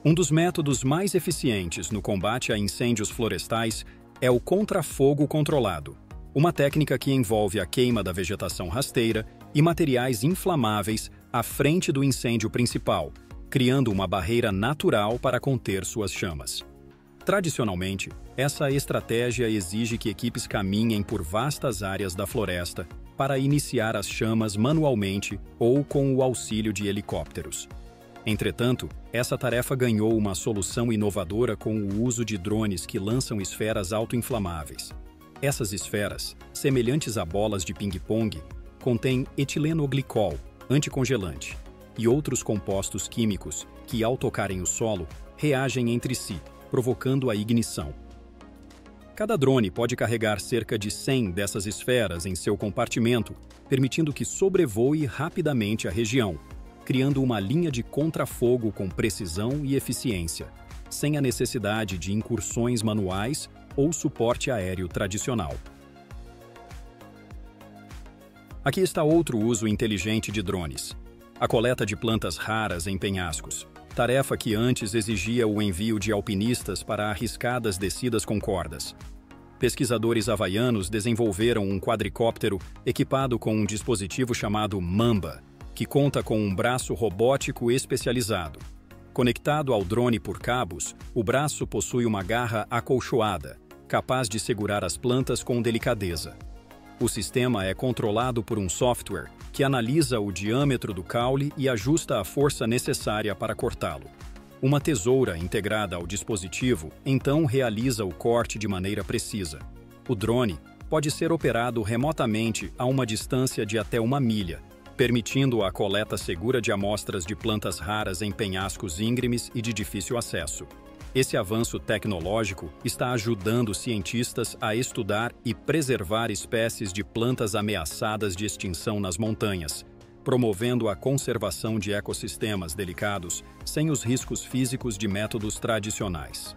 Um dos métodos mais eficientes no combate a incêndios florestais é o contrafogo controlado, uma técnica que envolve a queima da vegetação rasteira e materiais inflamáveis à frente do incêndio principal, criando uma barreira natural para conter suas chamas. Tradicionalmente, essa estratégia exige que equipes caminhem por vastas áreas da floresta para iniciar as chamas manualmente ou com o auxílio de helicópteros. Entretanto, essa tarefa ganhou uma solução inovadora com o uso de drones que lançam esferas autoinflamáveis. Essas esferas, semelhantes a bolas de ping-pong, contêm etilenoglicol, anticongelante, e outros compostos químicos que, ao tocarem o solo, reagem entre si, provocando a ignição. Cada drone pode carregar cerca de 100 dessas esferas em seu compartimento, permitindo que sobrevoe rapidamente a região, criando uma linha de contrafogo com precisão e eficiência, sem a necessidade de incursões manuais ou suporte aéreo tradicional. Aqui está outro uso inteligente de drones: a coleta de plantas raras em penhascos, tarefa que antes exigia o envio de alpinistas para arriscadas descidas com cordas. Pesquisadores havaianos desenvolveram um quadricóptero equipado com um dispositivo chamado Mamba, que conta com um braço robótico especializado. Conectado ao drone por cabos, o braço possui uma garra acolchoada, capaz de segurar as plantas com delicadeza. O sistema é controlado por um software que analisa o diâmetro do caule e ajusta a força necessária para cortá-lo. Uma tesoura integrada ao dispositivo então realiza o corte de maneira precisa. O drone pode ser operado remotamente a uma distância de até 1 milha, permitindo a coleta segura de amostras de plantas raras em penhascos íngremes e de difícil acesso. Esse avanço tecnológico está ajudando cientistas a estudar e preservar espécies de plantas ameaçadas de extinção nas montanhas, promovendo a conservação de ecossistemas delicados sem os riscos físicos de métodos tradicionais.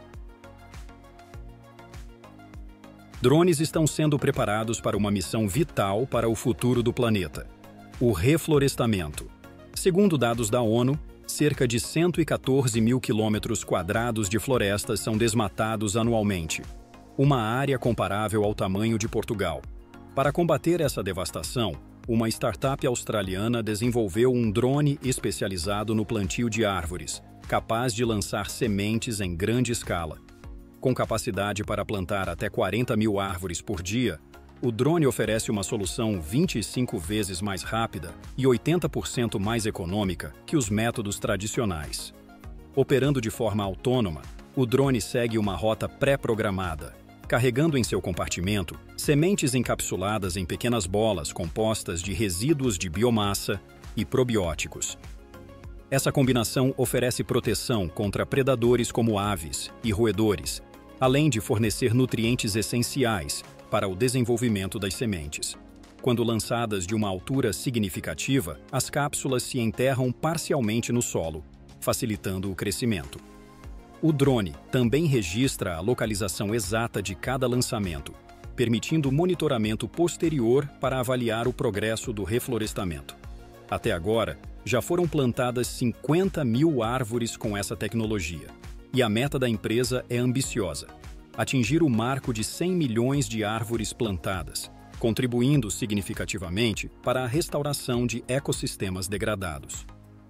Drones estão sendo preparados para uma missão vital para o futuro do planeta: o reflorestamento. Segundo dados da ONU, cerca de 114 mil quilômetros quadrados de florestas são desmatados anualmente, uma área comparável ao tamanho de Portugal. Para combater essa devastação, uma startup australiana desenvolveu um drone especializado no plantio de árvores, capaz de lançar sementes em grande escala. Com capacidade para plantar até 40 mil árvores por dia, o drone oferece uma solução 25 vezes mais rápida e 80% mais econômica que os métodos tradicionais. Operando de forma autônoma, o drone segue uma rota pré-programada, carregando em seu compartimento sementes encapsuladas em pequenas bolas compostas de resíduos de biomassa e probióticos. Essa combinação oferece proteção contra predadores como aves e roedores, além de fornecer nutrientes essenciais para o desenvolvimento das sementes. Quando lançadas de uma altura significativa, as cápsulas se enterram parcialmente no solo, facilitando o crescimento. O drone também registra a localização exata de cada lançamento, permitindo monitoramento posterior para avaliar o progresso do reflorestamento. Até agora, já foram plantadas 50 mil árvores com essa tecnologia, e a meta da empresa é ambiciosa: atingir o marco de 100 milhões de árvores plantadas, contribuindo significativamente para a restauração de ecossistemas degradados.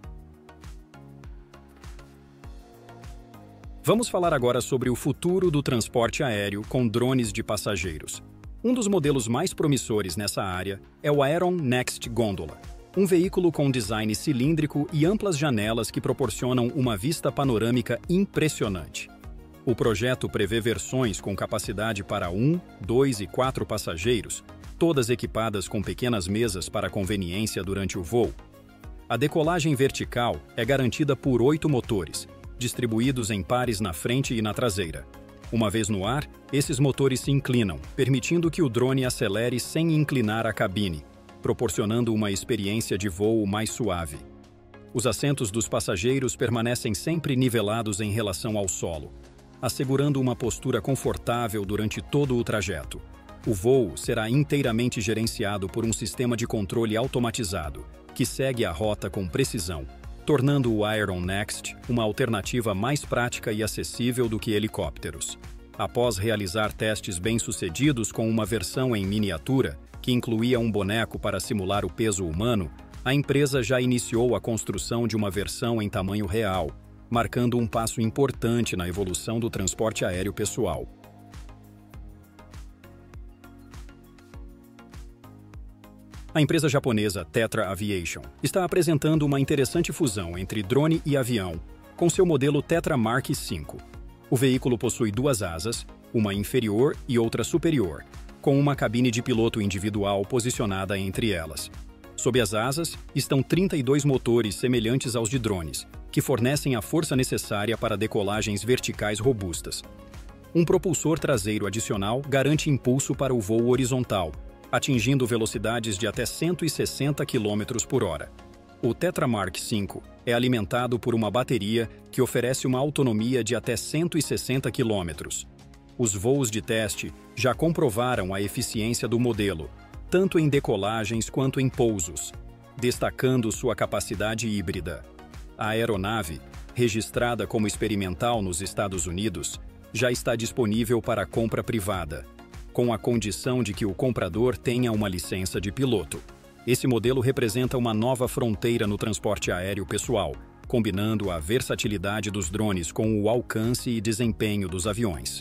Vamos falar agora sobre o futuro do transporte aéreo com drones de passageiros. Um dos modelos mais promissores nessa área é o Aeron Next Gondola, um veículo com design cilíndrico e amplas janelas que proporcionam uma vista panorâmica impressionante. O projeto prevê versões com capacidade para 1, 2 e 4 passageiros, todas equipadas com pequenas mesas para conveniência durante o voo. A decolagem vertical é garantida por 8 motores, distribuídos em pares na frente e na traseira. Uma vez no ar, esses motores se inclinam, permitindo que o drone acelere sem inclinar a cabine, proporcionando uma experiência de voo mais suave. Os assentos dos passageiros permanecem sempre nivelados em relação ao solo, assegurando uma postura confortável durante todo o trajeto. O voo será inteiramente gerenciado por um sistema de controle automatizado, que segue a rota com precisão, tornando o Aeron Next uma alternativa mais prática e acessível do que helicópteros. Após realizar testes bem-sucedidos com uma versão em miniatura, que incluía um boneco para simular o peso humano, a empresa já iniciou a construção de uma versão em tamanho real, marcando um passo importante na evolução do transporte aéreo pessoal. A empresa japonesa Tetra Aviation está apresentando uma interessante fusão entre drone e avião, com seu modelo Tetra Mark V. O veículo possui duas asas, uma inferior e outra superior, com uma cabine de piloto individual posicionada entre elas. Sob as asas estão 32 motores semelhantes aos de drones, que fornecem a força necessária para decolagens verticais robustas. Um propulsor traseiro adicional garante impulso para o voo horizontal, atingindo velocidades de até 160 km por hora. O Tetra Mark V é alimentado por uma bateria que oferece uma autonomia de até 160 km. Os voos de teste já comprovaram a eficiência do modelo, tanto em decolagens quanto em pousos, destacando sua capacidade híbrida. A aeronave, registrada como experimental nos Estados Unidos, já está disponível para compra privada, com a condição de que o comprador tenha uma licença de piloto. Esse modelo representa uma nova fronteira no transporte aéreo pessoal, combinando a versatilidade dos drones com o alcance e desempenho dos aviões.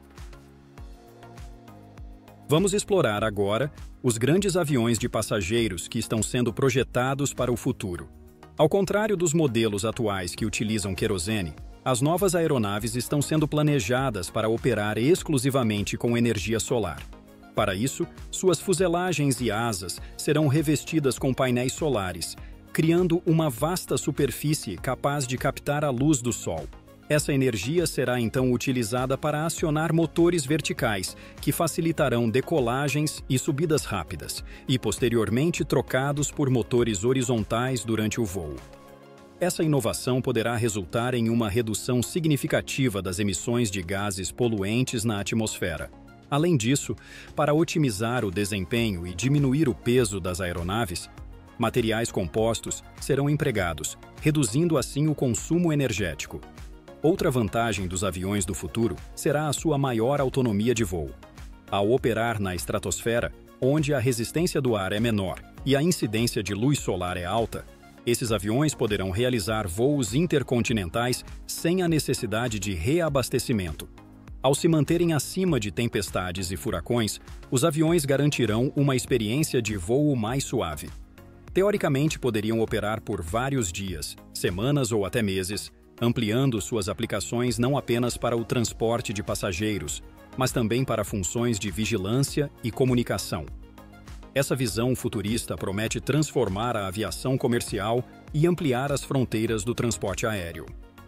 Vamos explorar agora os grandes aviões de passageiros que estão sendo projetados para o futuro. Ao contrário dos modelos atuais que utilizam querosene, as novas aeronaves estão sendo planejadas para operar exclusivamente com energia solar. Para isso, suas fuselagens e asas serão revestidas com painéis solares, criando uma vasta superfície capaz de captar a luz do sol. Essa energia será então utilizada para acionar motores verticais, que facilitarão decolagens e subidas rápidas, e posteriormente trocados por motores horizontais durante o voo. Essa inovação poderá resultar em uma redução significativa das emissões de gases poluentes na atmosfera. Além disso, para otimizar o desempenho e diminuir o peso das aeronaves, materiais compostos serão empregados, reduzindo assim o consumo energético. Outra vantagem dos aviões do futuro será a sua maior autonomia de voo. Ao operar na estratosfera, onde a resistência do ar é menor e a incidência de luz solar é alta, esses aviões poderão realizar voos intercontinentais sem a necessidade de reabastecimento. Ao se manterem acima de tempestades e furacões, os aviões garantirão uma experiência de voo mais suave. Teoricamente, poderiam operar por vários dias, semanas ou até meses, ampliando suas aplicações não apenas para o transporte de passageiros, mas também para funções de vigilância e comunicação. Essa visão futurista promete transformar a aviação comercial e ampliar as fronteiras do transporte aéreo.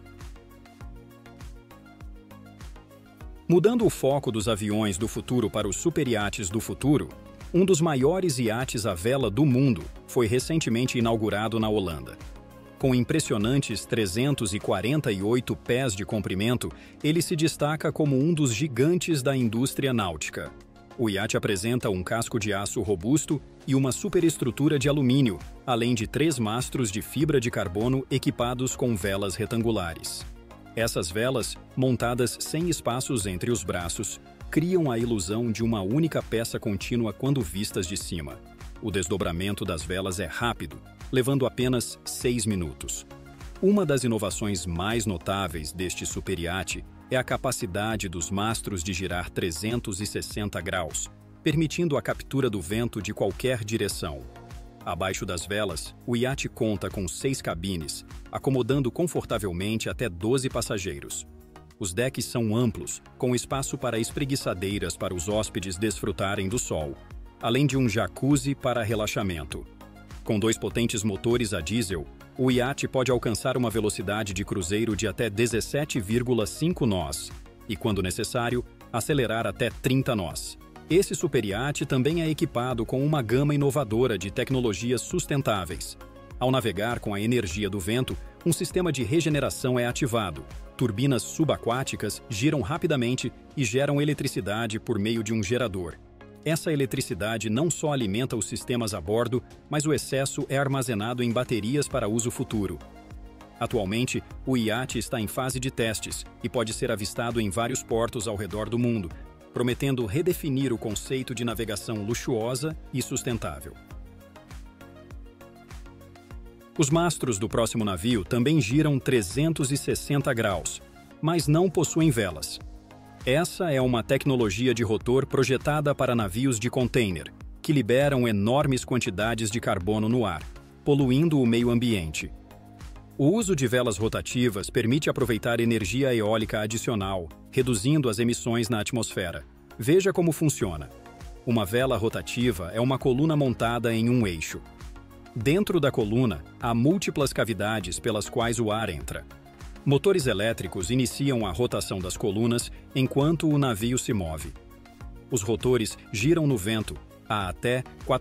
Mudando o foco dos aviões do futuro para os superiates do futuro, um dos maiores iates à vela do mundo foi recentemente inaugurado na Holanda. Com impressionantes 348 pés de comprimento, ele se destaca como um dos gigantes da indústria náutica. O iate apresenta um casco de aço robusto e uma superestrutura de alumínio, além de 3 mastros de fibra de carbono equipados com velas retangulares. Essas velas, montadas sem espaços entre os braços, criam a ilusão de uma única peça contínua quando vistas de cima. O desdobramento das velas é rápido, levando apenas 6 minutos. Uma das inovações mais notáveis deste superiate é a capacidade dos mastros de girar 360 graus, permitindo a captura do vento de qualquer direção. Abaixo das velas, o iate conta com 6 cabines, acomodando confortavelmente até 12 passageiros. Os decks são amplos, com espaço para espreguiçadeiras para os hóspedes desfrutarem do sol, além de um jacuzzi para relaxamento. Com 2 potentes motores a diesel, o iate pode alcançar uma velocidade de cruzeiro de até 17,5 nós e, quando necessário, acelerar até 30 nós. Esse superiate também é equipado com uma gama inovadora de tecnologias sustentáveis. Ao navegar com a energia do vento, um sistema de regeneração é ativado. Turbinas subaquáticas giram rapidamente e geram eletricidade por meio de um gerador. Essa eletricidade não só alimenta os sistemas a bordo, mas o excesso é armazenado em baterias para uso futuro. Atualmente, o iate está em fase de testes e pode ser avistado em vários portos ao redor do mundo, prometendo redefinir o conceito de navegação luxuosa e sustentável. Os mastros do próximo navio também giram 360 graus, mas não possuem velas. Essa é uma tecnologia de rotor projetada para navios de container, que liberam enormes quantidades de carbono no ar, poluindo o meio ambiente. O uso de velas rotativas permite aproveitar energia eólica adicional, reduzindo as emissões na atmosfera. Veja como funciona. Uma vela rotativa é uma coluna montada em um eixo. Dentro da coluna, há múltiplas cavidades pelas quais o ar entra. Motores elétricos iniciam a rotação das colunas enquanto o navio se move. Os rotores giram no vento a até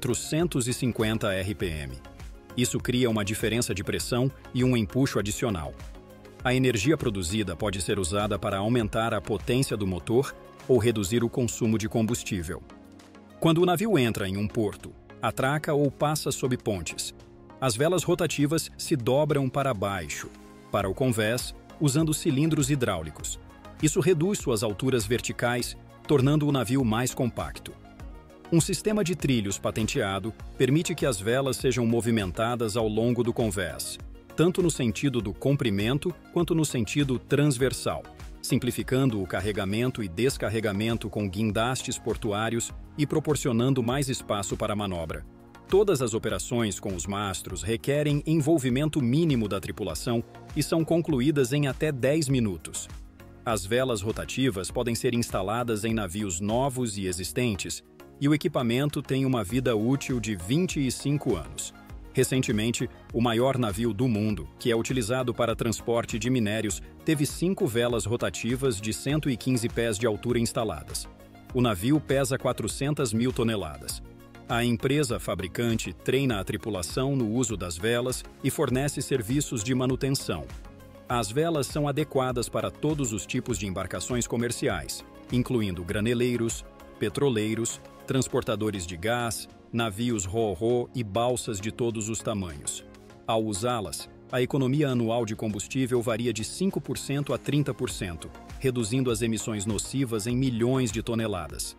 450 RPM. Isso cria uma diferença de pressão e um empuxo adicional. A energia produzida pode ser usada para aumentar a potência do motor ou reduzir o consumo de combustível. Quando o navio entra em um porto, atraca ou passa sob pontes, as velas rotativas se dobram para baixo, para o convés, usando cilindros hidráulicos. Isso reduz suas alturas verticais, tornando o navio mais compacto. Um sistema de trilhos patenteado permite que as velas sejam movimentadas ao longo do convés, tanto no sentido do comprimento quanto no sentido transversal, simplificando o carregamento e descarregamento com guindastes portuários e proporcionando mais espaço para a manobra. Todas as operações com os mastros requerem envolvimento mínimo da tripulação e são concluídas em até 10 minutos. As velas rotativas podem ser instaladas em navios novos e existentes, e o equipamento tem uma vida útil de 25 anos. Recentemente, o maior navio do mundo, que é utilizado para transporte de minérios, teve 5 velas rotativas de 115 pés de altura instaladas. O navio pesa 400 mil toneladas. A empresa fabricante treina a tripulação no uso das velas e fornece serviços de manutenção. As velas são adequadas para todos os tipos de embarcações comerciais, incluindo graneleiros, petroleiros, transportadores de gás, navios ro-ro e balsas de todos os tamanhos. Ao usá-las, a economia anual de combustível varia de 5% a 30%, reduzindo as emissões nocivas em milhões de toneladas.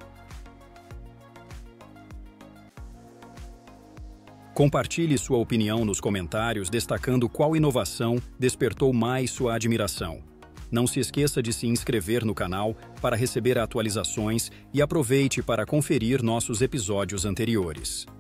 Compartilhe sua opinião nos comentários destacando qual inovação despertou mais sua admiração. Não se esqueça de se inscrever no canal para receber atualizações e aproveite para conferir nossos episódios anteriores.